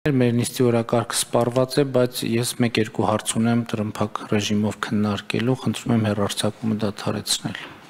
Մեր նիստի օրակարգը սպառված է, բայց ես մեկ-երկու հարց ունեմ տրմփակ ռեժիմով քննարկելու, խնդրում եմ հեռարձակումը դադարեցնել։